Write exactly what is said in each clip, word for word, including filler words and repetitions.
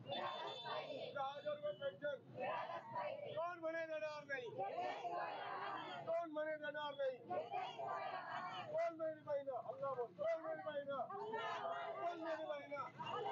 दहा हजार रुपये पेन्शन कोण म्हणे देणार नाही, कोण म्हणे देणार नाही, कोण मेरी बहिणा अल्लाह बोल, कोण मेरी बहिणा, कोण मेरी बहिणा,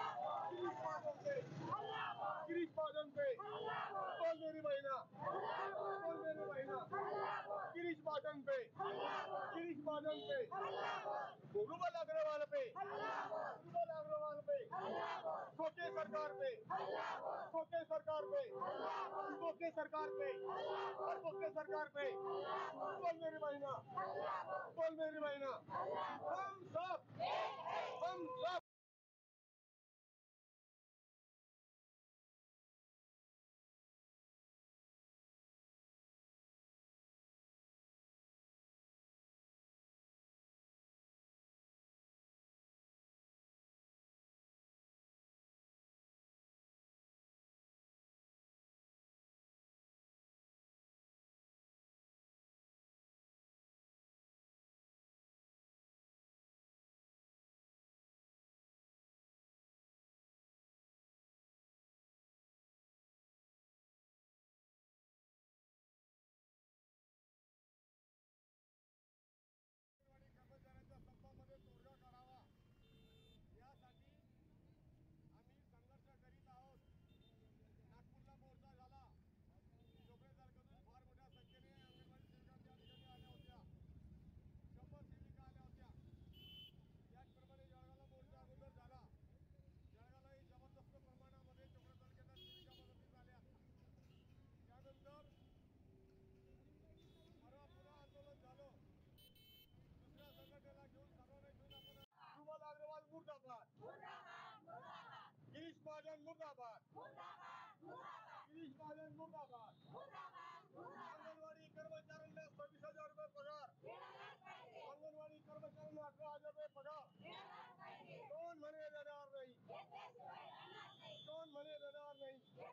गिरीश महाजन पे, कोण मेरी बहिणा, कोण मेरी बहिणा, गिरीश महाजन पे, गिरीश महाजन पे, रुबल अग्रवाल पे, रुबल अग्रवाल पे, खोके सरकार पे, खोके सरकार पे, खोके सरकार पे, खोके सरकार पे, बोल मेरी बहिणा, बोल मेरी बहिणा, हम सब हम सब गिरीश महाजन मुर्दाबाद, गिरीश महाजन मुर्दाबाद, अंगणवाडी कर्मचाऱ्यांना सव्वीस हजार रुपये पगार, अंगणवाडी कर्मचाऱ्यांना अठरा हजार रुपये पगार, कोण म्हणे देणार नाही, कोण म्हणे देणार नाही।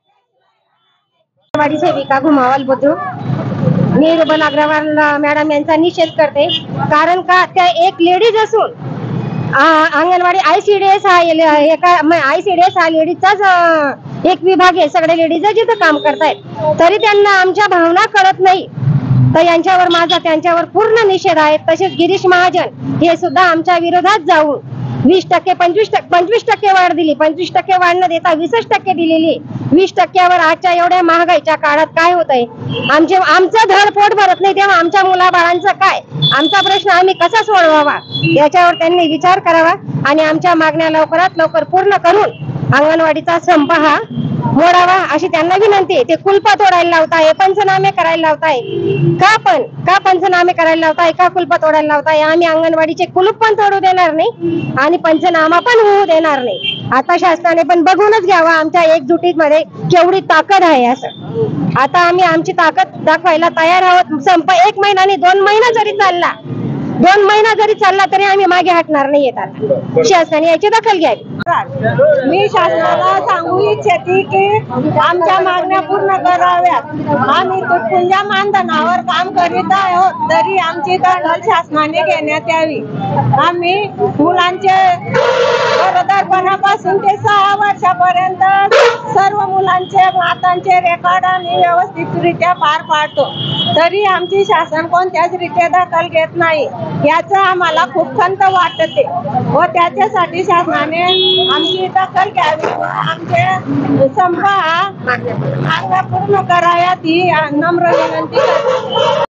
अंगणवाडी सेविका घुमावल बुद्रुक मी रुबल अग्रवाल मॅडम यांचा निषेध करते, कारण का त्या एक लेडीज असून अंगणवाडी आयसीडीएस हा एका आयसीडीएस हा लेडीजचाच एक विभाग आहे, सगळे लेडीज जिथं काम करतायत तरी त्यांना आमच्या भावना कळत नाही, तर यांच्यावर माझा त्यांच्यावर पूर्ण निषेध आहे। तसेच गिरीश महाजन हे सुद्धा आमच्या विरोधात जाऊन वीस टक्के पंचवीस टक्के पंचवीस टक्के वाढ दिली, पंचवीस टक्के वाढ न देता वीसच टक्के दिलेली, वीस टक्क्यावर आजच्या एवढ्या महागाईच्या काळात काय होतंय, आमचे आमचं धड पोट भरत नाही तेव्हा आमच्या मुलाबाळांचं काय, आमचा प्रश्न आम्ही कसा सोडवावा याच्यावर त्यांनी विचार करावा आणि आमच्या मागण्या लवकरात लवकर पूर्ण करून अंगणवाडीचा संप हा मोडावा अशी त्यांना विनंती आहे। ते कुलपा तोडायला लावताय, पंचनामे करायला लावताय, का पण का पंचनामे करायला लावताय, का कुलपा तोडायला लावताय, आम्ही अंगणवाडीचे कुलूप पण तोडू देणार नाही आणि पंचनामा पण होऊ देणार नाही। आता शासनाने पण बघूनच घ्यावा आमच्या एकजुटीमध्ये केवढी ताकद आहे असं, आता आम्ही आमची ताकद दाखवायला तयार आहोत। संप एक महिना आणि दोन महिना जरी चालला दोन महिना जरी चालला तरी आम्ही मागे हटणार नाही येतात, शासनाने याची दखल घ्यावी। मी शासनाला सांगू इच्छिते की आमच्या मागण्या पूर्ण कराव्यात, आम्ही तुटपुंजा मानधनावर काम करीत आहोत तरी आमची दखल शासनाने घेण्यात यावी। आम्ही मुलांचे गरोदरपणापासून ते सहा वर्षापर्यंत सर्व मुलांचे मातांचे रेकॉर्ड आम्ही व्यवस्थितरित्या पार पाडतो, तरी आमची शासन कोणत्याच रीत्या दखल घेत नाही, याचं आम्हाला खूप खंत वाटते व त्याच्यासाठी शासनाने आमची दखल घ्यावी व आमचे संप हा पूर्ण कराव्यात ही नम्र विनंती करते।